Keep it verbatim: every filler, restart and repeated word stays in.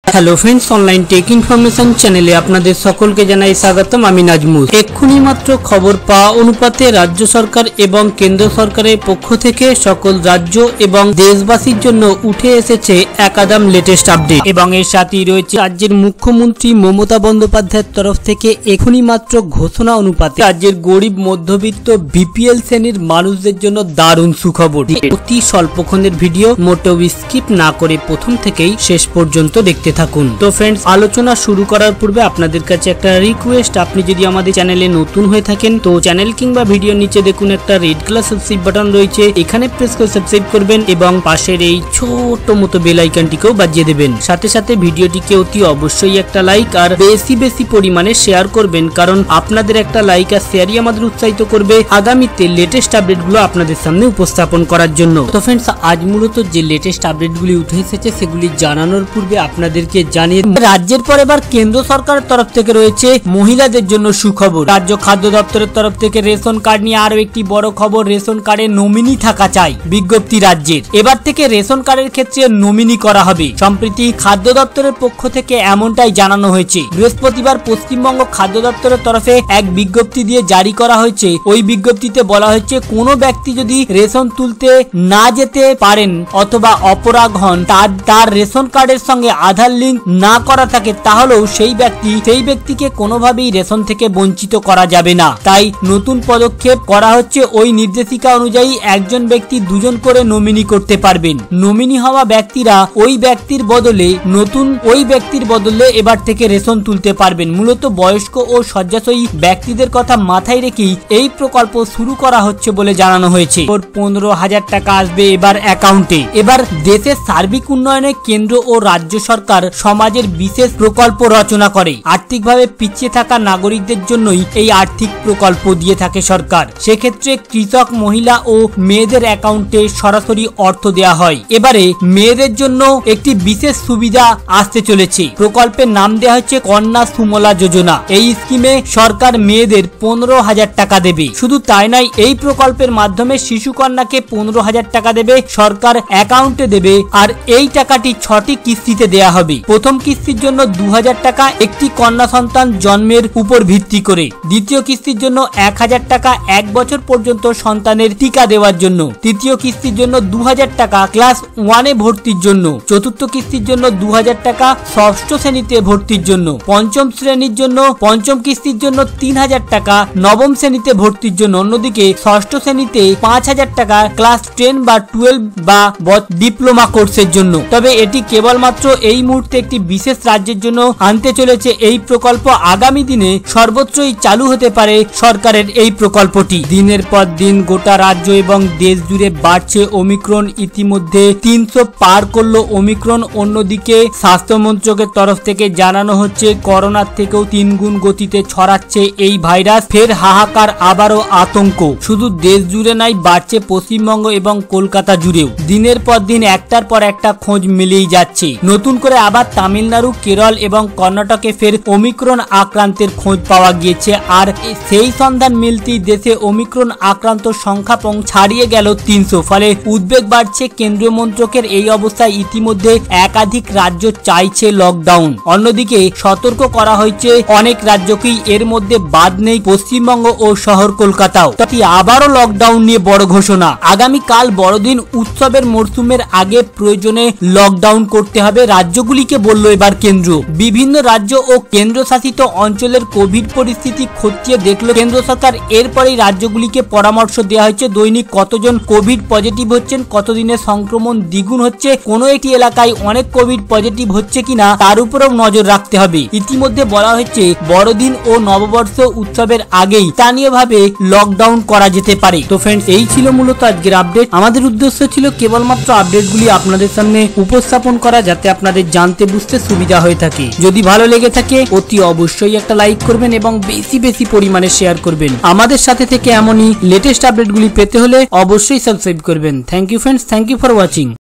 Hello friends, online tech information चैनेले आपनादेर सकलके जानाई स्वागतम। आमी नाजमुल। एक्षुनी मात्र खबर पाওয়া अनुपाते राज्य सरकार एवं केंद्र सरकारेर पक्ष थेके सकल राज्य एवं देशबासीर जन्य उठे एसेছে एकादाम लेटेस्ट आपडेट एवं एर साथेই रयेছে राज्येर मुख्यमंत्री ममता बंदोपाध्यायेर तरफ थेके एखुनी मात्र घोषणा अनुपाते राज्येर गरीब मध्यबित्त बीपीएल श्रेणीर मानुषदेर जन्य दारुण सुखबर। अति स्वल्पक्षणेर भिडियो मोटेও स्किप ना करे प्रथम थेकेই शेष पर्यन्त देखते থাকুন। তো फ्रेंड्स, আলোচনা শুরু করার পূর্বে আপনাদের কাছে একটা রিকোয়েস্ট, আপনি যদি আমাদের চ্যানেলে নতুন হয়ে থাকেন তো চ্যানেল কিংবা ভিডিওর নিচে দেখুন একটা রেড কালার সাবস্ক্রাইব বাটন রয়েছে, এখানে প্রেস করে সাবস্ক্রাইব করবেন এবং পাশের এই ছোট মতো বেল আইকনটিকেও বাজিয়ে দেবেন। সাথে সাথে ভিডিওটিকে অতি অবশ্যই একটা লাইক আর বেশি বেশি পরিমাণে শেয়ার করবেন, কারণ আপনাদের একটা লাইক আর শেয়ারই আমাদের উৎসাহিত করবে আগামীতে লেটেস্ট আপডেটগুলো আপনাদের সামনে উপস্থাপন করার জন্য। তো फ्रेंड्स, আজ মূলত যে লেটেস্ট আপডেটগুলি উঠে এসেছে সেগুলি জানানোর পূর্বে আপনাদের জানিয়ে রাজ্যের পর এবার কেন্দ্র সরকারের তরফ থেকে রয়েছে মহিলাদের জন্য সুখবর। রাজ্য খাদ্য দপ্তরের তরফ থেকে রেশন কার্ড নিয়ে আরো একটি বড় খবর, রেশন কার্ডে নমিনি থাকা চাই। বিজ্ঞপ্তি রাজ্যের এবার থেকে রেশন কার্ডের ক্ষেত্রে নমিনি করা হবে। সম্প্রতি খাদ্য দপ্তরের পক্ষ থেকে এমনটাই জানানো হয়েছে। বৃহস্পতিবার পশ্চিমবঙ্গ খাদ্য দপ্তরের তরফে এক বিজ্ঞপ্তি দিয়ে জারি করা হয়েছে। ওই বিজ্ঞপ্তিতে বলা হয়েছে কোনো ব্যক্তি যদি রেশন তুলতে না যেতে পারেন অথবা অপরাগ হন, তার তার রেশন কার্ডের সঙ্গে আধার লিঙ্ক না করা থাকে তাহলেও সেই ব্যক্তি সেই ব্যক্তিকে কোনোভাবেই রেশন থেকে বঞ্চিত করা যাবে না। তাই নতুন পদক্ষেপ করা হচ্ছে। ওই নির্দেশিকা অনুযায়ী একজন ব্যক্তি দুজন করে নমিনি করতে পারবেন। নমিনি হওয়া ব্যক্তিরা ওই ব্যক্তির বদলে নতুন ওই ব্যক্তির বদলে এবার থেকে রেশন তুলতে পারবেন। মূলত বয়স্ক ও শয্যাশয়ী ব্যক্তিদের কথা মাথায় রেখেই এই প্রকল্প শুরু করা হচ্ছে বলে জানানো হয়েছে। পনেরো হাজার টাকা আসবে এবার অ্যাকাউন্টে। এবার দেশের সার্বিক উন্নয়নে কেন্দ্র ও রাজ্য সরকার সমাজের বিশেষ প্রকল্প রচনা করে। আর্থিকভাবে পিছিয়ে থাকা নাগরিকদের জন্যই এই আর্থিক প্রকল্প দিয়ে থাকে সরকার। সেক্ষেত্রে কৃষক, মহিলা ও মেয়েদের অ্যাকাউন্টে সরাসরি অর্থ দেওয়া হয়। এবারে মেয়েদের জন্য একটি বিশেষ সুবিধা আসতে চলেছে। প্রকল্পের নাম দেওয়া হচ্ছে কন্যা সুমলা যোজনা। এই স্কিমে সরকার মেয়েদের পনেরো হাজার টাকা দেবে। শুধু তাই নয়, এই প্রকল্পের মাধ্যমে শিশু কন্যাকে পনেরো হাজার টাকা দেবে সরকার, অ্যাকাউন্টে দেবে। আর এই টাকাটি ছটি কিস্তিতে দেয়া হবে। প্রথম কিস্তির জন্য দু হাজার টাকা একটি কন্যা সন্তান জন্মের উপর ভিত্তি করে, দ্বিতীয় কিস্তির জন্য এক হাজার টাকা এক বছর পর্যন্ত সন্তানের টিকা দেওয়ার জন্য, তৃতীয় কিস্তির জন্য দু হাজার টাকা ক্লাস ওয়ানে ভর্তির জন্য, চতুর্থ কিস্তির জন্য দু হাজার টাকা ষষ্ঠ শ্রেণীতে ভর্তির জন্য, পঞ্চম শ্রেণীর জন্য পঞ্চম কিস্তির জন্য তিন হাজার টাকা নবম শ্রেণীতে ভর্তির জন্য, অন্যদিকে ষষ্ঠ শ্রেণীতে পাঁচ হাজার টাকা ক্লাস টেন বা টুয়েলভ বা ডিপ্লোমা কোর্সের জন্য। তবে এটি কেবলমাত্র এই মুহূর্তে একটি বিশেষ রাজ্যের জন্য আনতে চলেছে এই প্রকল্প। আগামী দিনে সর্বত্রই চালু হতে পারে সরকারের এই প্রকল্পটি। দিনের পর দিন গোটা রাজ্য এবং দেশ জুড়ে বাড়ছে ওমিক্রন। ইতিমধ্যে তিনশো পার করলো ওমিক্রন। অন্যদিকে স্বাস্থ্য মন্ত্রকের তরফ থেকে জানানো হচ্ছে করোনার থেকেও তিন গুণ গতিতে ছড়াচ্ছে এই ভাইরাস। ফের হাহাকার, আবারও আতঙ্ক। শুধু দেশ জুড়ে নয়, বাড়ছে পশ্চিমবঙ্গ এবং কলকাতা জুড়েও। দিনের পর দিন একটার পর একটা খোঁজ মিলেই যাচ্ছে। নতুন করে আবার তামিলনাড়ু, কেরল এবং কর্ণাটকে ফের ওমিক্রন আক্রান্তের খোঁজ পাওয়া গিয়েছে। আর সেই সন্ধান মিলতেই দেশে ওমিক্রন আক্রান্ত সংখ্যা ছাড়িয়ে গেল তিনশো। ফলে উদ্বেগ বাড়ছে কেন্দ্রীয় মন্ত্রকের। এই অবস্থায় ইতিমধ্যে একাধিক রাজ্য চাইছে লকডাউন। অন্যদিকে সতর্ক করা হয়েছে অনেক রাজ্যকেই, এর মধ্যে বাদ নেই পশ্চিমবঙ্গ ও শহর কলকাতাও। তাই আবারও লকডাউন নিয়ে বড় ঘোষণা। আগামীকাল বড়দিন উৎসবের মরশুমের আগে প্রয়োজনে লকডাউন করতে হবে রাজ্যগুলিকে, বলল এবার কেন্দ্র। বিভিন্ন রাজ্য ও কেন্দ্রশাসিত অঞ্চলের কোভিড পরিস্থিতি খতিয়ে দেখল কেন্দ্র সরকার। এরপরেই রাজ্যগুলিকে পরামর্শ দেওয়া হয়েছে দৈনিক কতজন কোভিড পজিটিভ হচ্ছেন, কতদিনে সংক্রমণ দ্বিগুণ হচ্ছে, কোনো একটি এলাকায় অনেক কোভিড পজিটিভ হচ্ছে কিনা তার উপরেও নজর রাখতে হবে। ইতিমধ্যে বলা হচ্ছে বড়দিন ও নববর্ষ উৎসবের আগেই স্থানীয়ভাবে লকডাউন করা যেতে পারে। তো ফ্রেন্ডস, এই ছিল মূলত আজকের আপডেট। আমাদের উদ্দেশ্য ছিল কেবলমাত্র আপডেটগুলি আপনাদের সামনে উপস্থাপন করা, যাতে আপনাদের জানতে বুঝতে সুবিধা হয়ে থাকে। যদি ভালো লেগে থাকে অতি অবশ্যই একটা লাইক করবেন এবং বেশি বেশি পরিমাণে শেয়ার করবেন। আমাদের সাথে থেকে এমনই লেটেস্ট আপডেটগুলি পেতে হলে অবশ্যই সাবস্ক্রাইব করবেন। Thank you friends, thank you for watching.